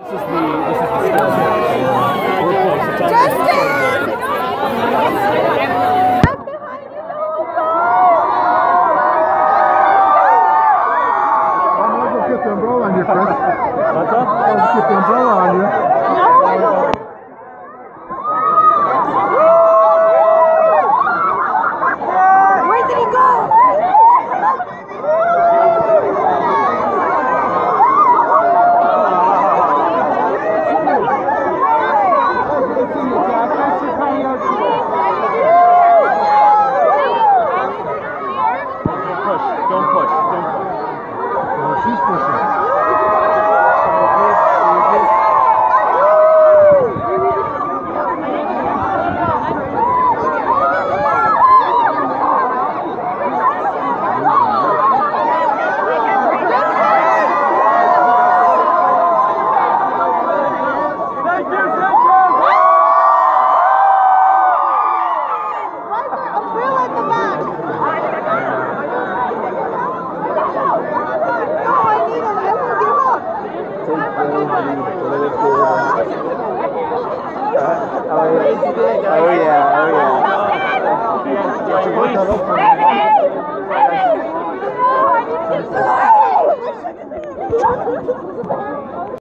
Get the umbrella on you, Chris. What's up? Let's get the umbrella on you. Where did he go? Don't push. She's pushing. Oh yeah.